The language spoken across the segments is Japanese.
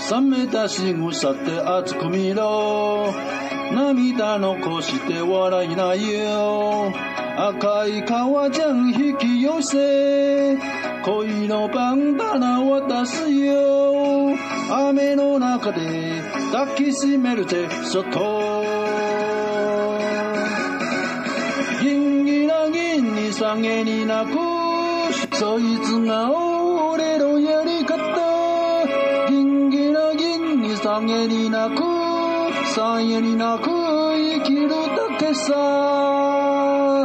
冷めた仕草って熱く見ろ、涙残して笑いないよ。赤い革ジャン引き寄せ、恋のバンダナ渡すよ。雨の中で抱きしめるぜそっと。ギンギラギンに下げに泣く、そいつが俺のやり方。ギンギラギンに下げに泣く、下げに泣く生きるだけさ。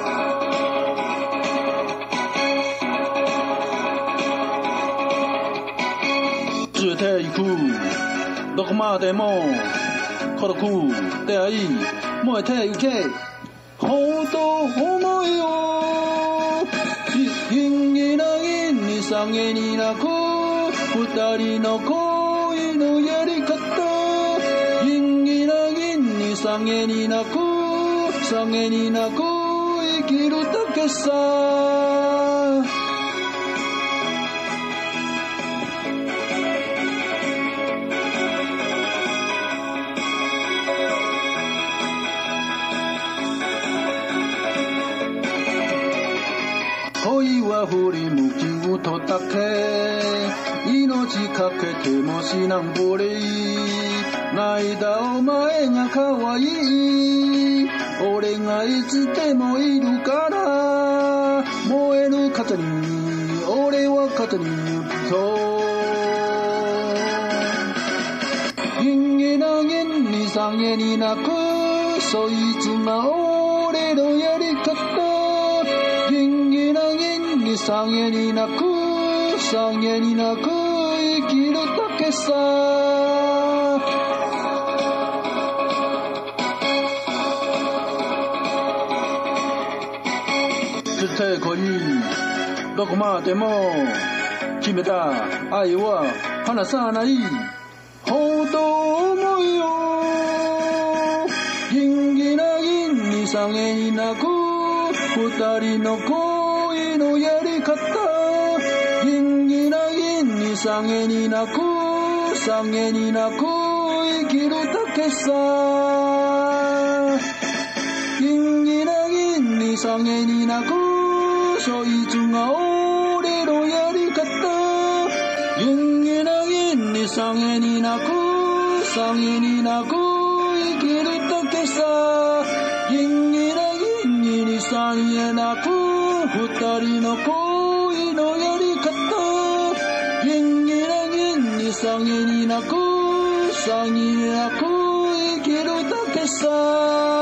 連れて行くどこまでも孤独出会い燃えてゆけ本当思いよ。ギンギラギンに下げに泣く二人の恋のやり方。ギンギラギンに下げに泣く下げに泣く生きるだけさ。恋は振り向き歌だけ、命かけても死なんぼれ。泣いたお前が可愛い、俺がいつでもいるから。燃える肩に俺は肩にと。ギンギラギンに下げに泣く、そいつが俺のやり方。ギンギラギンに下げに泣く下げに泣く生きるだけさ。絶対恋どこまでも決めた愛は離さない本当思いよ。ギンギラギンに下げに泣く二人の恋のやり方。ギンギラギンに下げに泣く下げに泣く生きるだけさ。ギンギラギンに下げに泣く、そいつが俺のやり方。ギンギラギンに下げに泣く下げに泣く生きるだけさ。ギンギラギンに下げなく二人の恋のやり方。ギンギラギンに下げに泣く下げに泣く生きるだけさ。